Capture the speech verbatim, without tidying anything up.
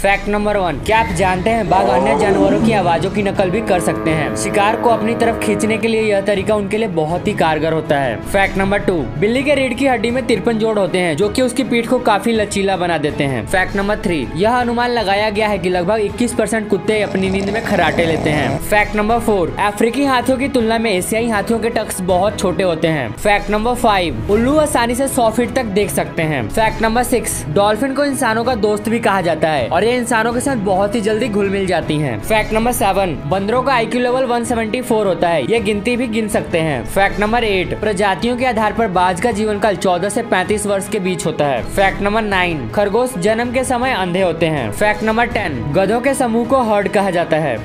Fact number one, क्या आप जानते हैं बाघ अन्य जानवरों की आवाजों की नकल भी कर सकते हैं। शिकार को अपनी तरफ खींचने के लिए यह तरीका उनके लिए बहुत ही कारगर होता है। फैक्ट नंबर टू, बिल्ली के रीढ़ की हड्डी में तिरपन जोड़ होते हैं जो कि उसकी पीठ को काफी लचीला बना देते हैं। फैक्ट नंबर थ्री, यह अनुमान लगाया गया है कि लगभग इक्कीस परसेंट कुत्ते अपनी नींद में खर्राटे लेते हैं। फैक्ट नंबर फोर, अफ्रीकी हाथियों की तुलना में एशियाई हाथियों के टक्स बहुत छोटे होते हैं। फैक्ट नंबर फाइव, उल्लू आसानी से सौ फीट तक देख सकते हैं। फैक्ट नंबर सिक्स, डॉल्फिन को इंसानों का दोस्त भी कहा जाता है और ये इंसानों के साथ बहुत ही जल्दी घुल मिल जाती हैं। फैक्ट नंबर सेवन, बंदरों का आईक्यू लेवल एक सौ चौहत्तर होता है, ये गिनती भी गिन सकते हैं। फैक्ट नंबर एट, प्रजातियों के आधार पर बाज का जीवन काल चौदह से पैंतीस वर्ष के बीच होता है। फैक्ट नंबर नाइन, खरगोश जन्म के समय अंधे होते हैं। फैक्ट नंबर टेन, गधों के समूह को हर्ड कहा जाता है।